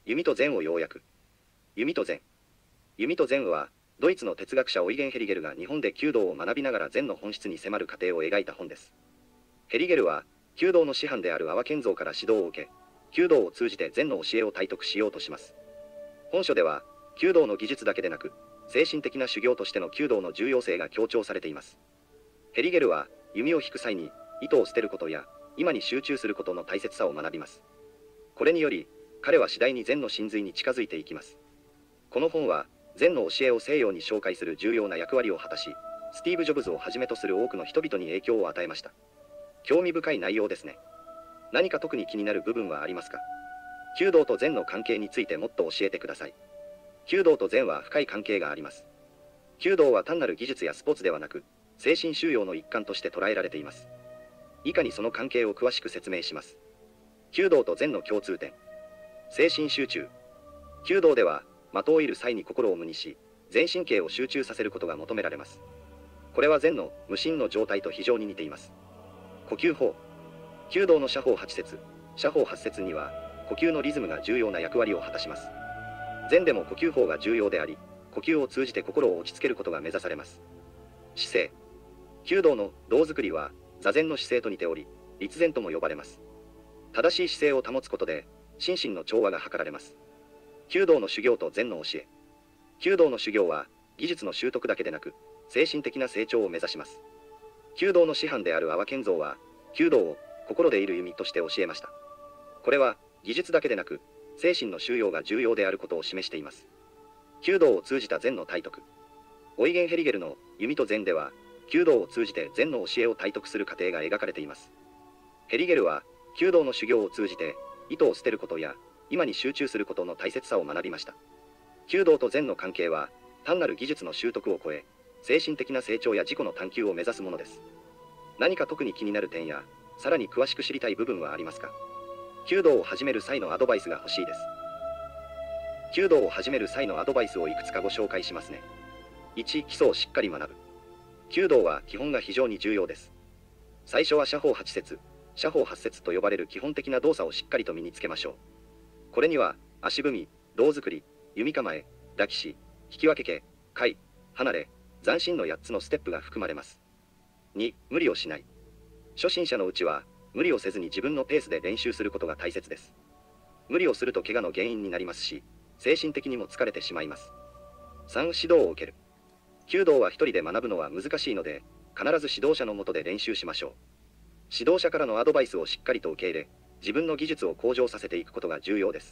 弓と禅を要約。弓と禅。弓と禅は、ドイツの哲学者オイゲン・ヘリゲルが日本で弓道を学びながら禅の本質に迫る過程を描いた本です。ヘリゲルは、弓道の師範である阿波健三から指導を受け、弓道を通じて禅の教えを体得しようとします。本書では、弓道の技術だけでなく、精神的な修行としての弓道の重要性が強調されています。ヘリゲルは、弓を引く際に、糸を捨てることや、今に集中することの大切さを学びます。これにより、彼は次第に禅の真髄に近づいていきます。この本は、禅の教えを西洋に紹介する重要な役割を果たし、スティーブ・ジョブズをはじめとする多くの人々に影響を与えました。興味深い内容ですね。何か特に気になる部分はありますか？弓道と禅の関係についてもっと教えてください。弓道と禅は深い関係があります。弓道は単なる技術やスポーツではなく、精神修養の一環として捉えられています。以下にその関係を詳しく説明します。弓道と禅の共通点。精神集中。弓道では、的を射る際に心を無にし、全神経を集中させることが求められます。これは禅の無心の状態と非常に似ています。呼吸法。弓道の射法8節、射法8節には、呼吸のリズムが重要な役割を果たします。禅でも呼吸法が重要であり、呼吸を通じて心を落ち着けることが目指されます。姿勢。弓道の道作りは、座禅の姿勢と似ており、立禅とも呼ばれます。正しい姿勢を保つことで、心身の調和が図られます。弓道の修行と禅の教え。弓道の修行は、技術の習得だけでなく、精神的な成長を目指します。弓道の師範である阿波健三は、弓道を心で射る弓として教えました。これは、技術だけでなく、精神の修養が重要であることを示しています。弓道を通じた禅の体得。オイゲン・ヘリゲルの弓と禅では、弓道を通じて禅の教えを体得する過程が描かれています。ヘリゲルは、弓道の修行を通じて、糸を捨てることや、今に集中することの大切さを学びました。弓道と禅の関係は、単なる技術の習得を超え、精神的な成長や自己の探求を目指すものです。何か特に気になる点や、さらに詳しく知りたい部分はありますか？弓道を始める際のアドバイスが欲しいです。弓道を始める際のアドバイスをいくつかご紹介しますね。1、基礎をしっかり学ぶ。弓道は基本が非常に重要です。最初は射法8節、射法8節と呼ばれる基本的な動作をしっかりと身につけましょう。これには、足踏み、胴作り、弓構え、抱きし、引き分け系、回、離れ、斬新の8つのステップが含まれます。2、無理をしない。初心者のうちは、無理をせずに自分のペースで練習することが大切です。無理をすると怪我の原因になりますし、精神的にも疲れてしまいます。3、指導を受ける。弓道は一人で学ぶのは難しいので、必ず指導者の下で練習しましょう。指導者からのアドバイスをしっかりと受け入れ、自分の技術を向上させていくことが重要です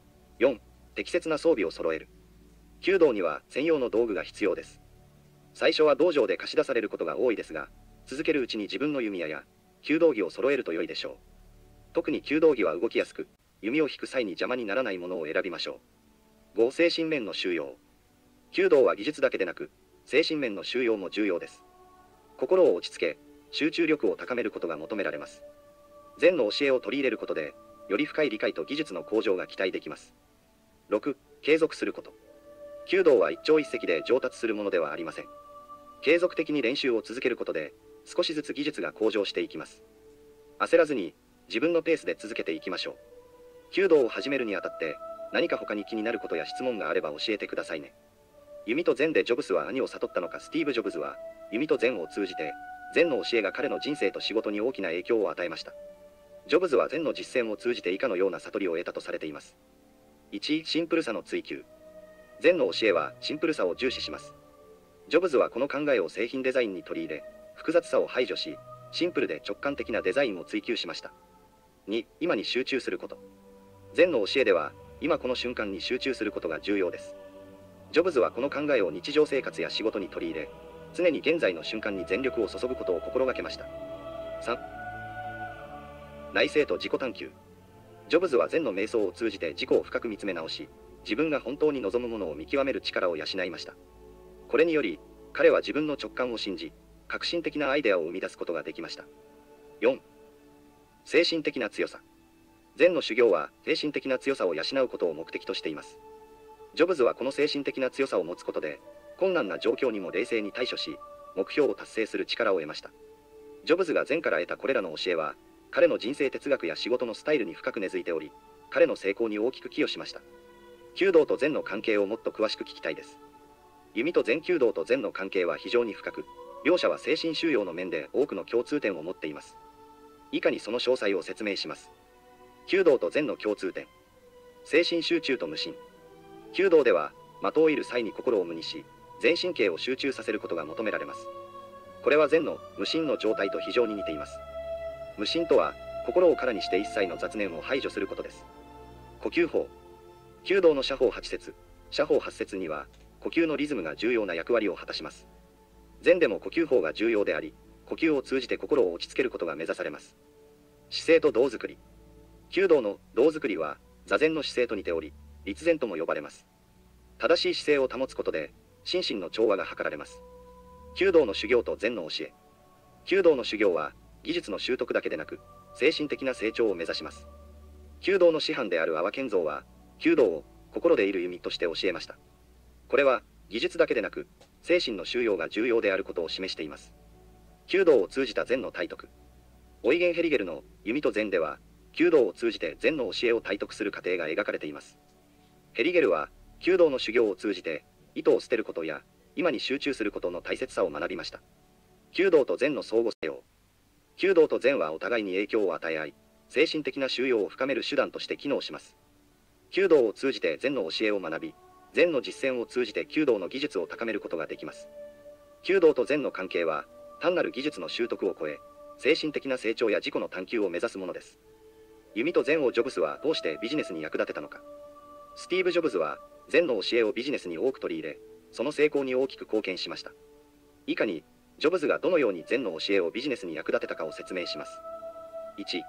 。4、適切な装備を揃える。弓道には専用の道具が必要です。最初は道場で貸し出されることが多いですが、続けるうちに自分の弓矢や弓道着を揃えると良いでしょう。特に弓道着は動きやすく、弓を引く際に邪魔にならないものを選びましょう。5、精神面の修養。弓道は技術だけでなく、精神面の修養も重要です。心を落ち着け、集中力を高めることが求められます。禅の教えを取り入れることで、より深い理解と技術の向上が期待できます。6、継続すること。弓道は一朝一夕で上達するものではありません。継続的に練習を続けることで、少しずつ技術が向上していきます。焦らずに、自分のペースで続けていきましょう。弓道を始めるにあたって、何か他に気になることや質問があれば教えてくださいね。弓と禅でジョブスは何を悟ったのか。スティーブ・ジョブズは、弓と禅を通じて、禅の教えが彼の人生と仕事に大きな影響を与えました。ジョブズは禅の実践を通じて以下のような悟りを得たとされています。1、シンプルさの追求。禅の教えはシンプルさを重視します。ジョブズはこの考えを製品デザインに取り入れ、複雑さを排除し、シンプルで直感的なデザインを追求しました。2、今に集中すること。禅の教えでは、今この瞬間に集中することが重要です。ジョブズはこの考えを日常生活や仕事に取り入れ、常に現在の瞬間に全力を注ぐことを心がけました。3、内省と自己探求。ジョブズは禅の瞑想を通じて自己を深く見つめ直し、自分が本当に望むものを見極める力を養いました。これにより、彼は自分の直感を信じ、革新的なアイデアを生み出すことができました。4、精神的な強さ。禅の修行は精神的な強さを養うことを目的としています。ジョブズはこの精神的な強さを持つことで、困難な状況にも冷静に対処し、目標を達成する力を得ました。ジョブズが禅から得たこれらの教えは、彼の人生哲学や仕事のスタイルに深く根付いており、 彼の成功に大きく寄与しました。弓道と禅の関係をもっと詳しく聞きたいです。弓と禅。弓道と禅の関係は非常に深く、両者は精神修養の面で多くの共通点を持っています。以下にその詳細を説明します。弓道と禅の共通点。精神集中と無心。弓道では、的を射る際に心を無にし、全神経を集中させることが求められます。これは禅の無心の状態と非常に似ています。無心とは、心を空にして一切の雑念を排除することです。呼吸法。弓道の射法8節、射法8節には、呼吸のリズムが重要な役割を果たします。禅でも呼吸法が重要であり、呼吸を通じて心を落ち着けることが目指されます。姿勢と道作り。弓道の道作りは、座禅の姿勢と似ており、立禅とも呼ばれます。正しい姿勢を保つことで、心身の調和が図られます。弓道の修行と禅の教え。弓道の修行は、技術の習得だけでなく、精神的な成長を目指します。弓道の師範である阿波健三は、弓道を心で射る弓として教えました。これは、技術だけでなく、精神の修養が重要であることを示しています。弓道を通じた禅の体得。オイゲン・ヘリゲルの弓と禅では、弓道を通じて禅の教えを体得する過程が描かれています。ヘリゲルは、弓道の修行を通じて、意図を捨てることや、今に集中することの大切さを学びました。弓道と禅の相互作用。弓道と禅はお互いに影響を与え合い、精神的な修養を深める手段として機能します。弓道を通じて禅の教えを学び、禅の実践を通じて弓道の技術を高めることができます。弓道と禅の関係は、単なる技術の習得を超え、精神的な成長や自己の探求を目指すものです。弓と禅をジョブズはどうしてビジネスに役立てたのか。スティーブ・ジョブズは、禅の教えをビジネスに多く取り入れ、その成功に大きく貢献しました。以下に、ジョブズがどのように禅の教えをビジネスに役立てたかを説明します。1、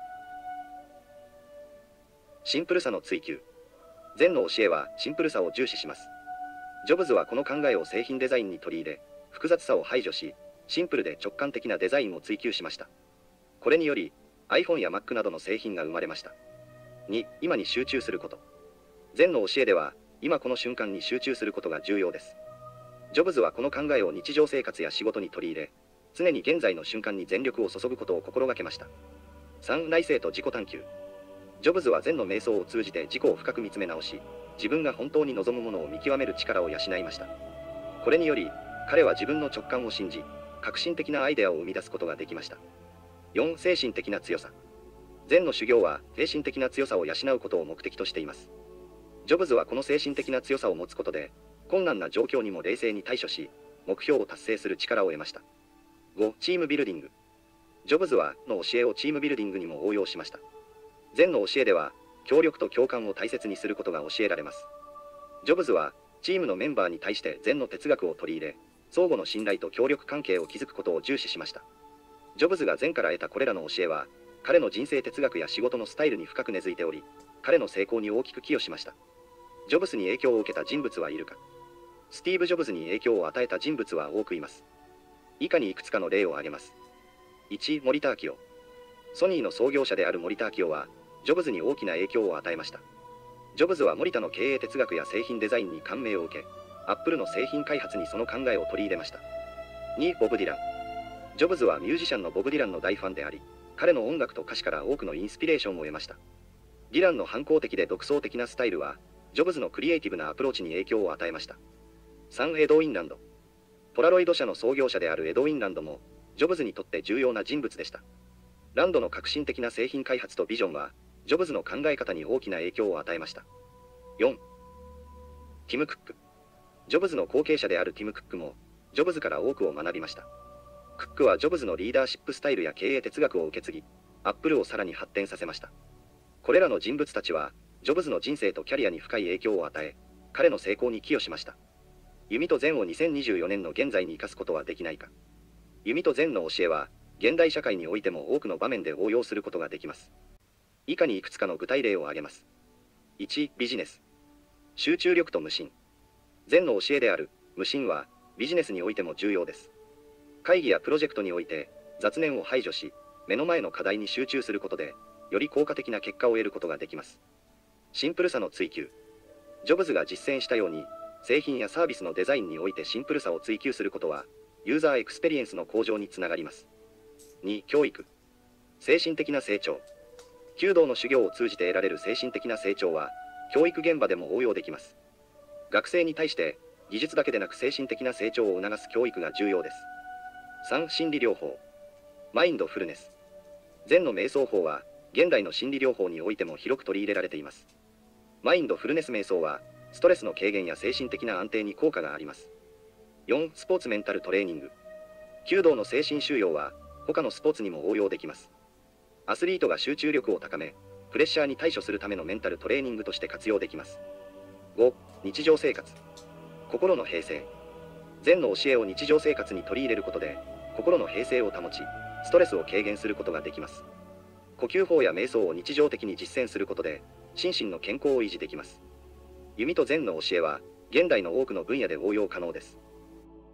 シンプルさの追求。禅の教えはシンプルさを重視します。ジョブズはこの考えを製品デザインに取り入れ、複雑さを排除し、シンプルで直感的なデザインを追求しました。これにより、iPhone や Mac などの製品が生まれました。2、今に集中すること。禅の教えでは、今この瞬間に集中することが重要です。ジョブズはこの考えを日常生活や仕事に取り入れ、常に現在の瞬間に全力を注ぐことを心がけました。3、内省と自己探求。ジョブズは禅の瞑想を通じて自己を深く見つめ直し、自分が本当に望むものを見極める力を養いました。これにより、彼は自分の直感を信じ、革新的なアイデアを生み出すことができました。4、精神的な強さ。禅の修行は精神的な強さを養うことを目的としています。ジョブズはこの精神的な強さを持つことで、困難な状況にも冷静に対処し、目標を達成する力を得ました。5、チームビルディング。ジョブズはの教えをチームビルディングにも応用しました。禅の教えでは、協力と共感を大切にすることが教えられます。ジョブズは、チームのメンバーに対して禅の哲学を取り入れ、相互の信頼と協力関係を築くことを重視しました。ジョブズが禅から得たこれらの教えは、彼の人生哲学や仕事のスタイルに深く根付いており、彼の成功に大きく寄与しました。ジョブズに影響を受けた人物はいるか。スティーブ・ジョブズに影響を与えた人物は多くいます。以下にいくつかの例を挙げます。1、森田明夫。ソニーの創業者である森田明夫は、ジョブズに大きな影響を与えました。ジョブズは森田の経営哲学や製品デザインに感銘を受け、アップルの製品開発にその考えを取り入れました。2、ボブ・ディラン。ジョブズはミュージシャンのボブ・ディランの大ファンであり、彼の音楽と歌詞から多くのインスピレーションを得ました。ディランの反抗的で独創的なスタイルは、ジョブズのクリエイティブなアプローチに影響を与えました。3、エドウィン・ランド。ポラロイド社の創業者であるエドウィン・ランドも、ジョブズにとって重要な人物でした。ランドの革新的な製品開発とビジョンは、ジョブズの考え方に大きな影響を与えました。4、ティム・クック。ジョブズの後継者であるティム・クックも、ジョブズから多くを学びました。クックはジョブズのリーダーシップスタイルや経営哲学を受け継ぎ、アップルをさらに発展させました。これらの人物たちは、ジョブズの人生とキャリアに深い影響を与え、彼の成功に寄与しました。弓と禅を2024年の現在に生かすことはできないか。弓と禅の教えは、現代社会においても多くの場面で応用することができます。以下にいくつかの具体例を挙げます。1、ビジネス。集中力と無心。禅の教えである無心はビジネスにおいても重要です。会議やプロジェクトにおいて雑念を排除し、目の前の課題に集中することで、より効果的な結果を得ることができます。シンプルさの追求。ジョブズが実践したように、製品やサービスのデザインにおいてシンプルさを追求することは、ユーザーエクスペリエンスの向上につながります。2、教育。精神的な成長。 弓道の修行を通じて得られる精神的な成長は、教育現場でも応用できます。学生に対して、技術だけでなく精神的な成長を促す教育が重要です。3. 心理療法。マインドフルネス。禅の瞑想法は、現代の心理療法においても広く取り入れられています。マインドフルネス瞑想は、ストレスの軽減や精神的な安定に効果があります。4. スポーツメンタルトレーニング。弓道の精神修養は、他のスポーツにも応用できます。アスリートが集中力を高め、プレッシャーに対処するためのメンタルトレーニングとして活用できます。5. 日常生活。心の平静。禅の教えを日常生活に取り入れることで、心の平静を保ち、ストレスを軽減することができます。呼吸法や瞑想を日常的に実践することで、心身の健康を維持できます。弓と禅の教えは、現代の多くの分野で応用可能です。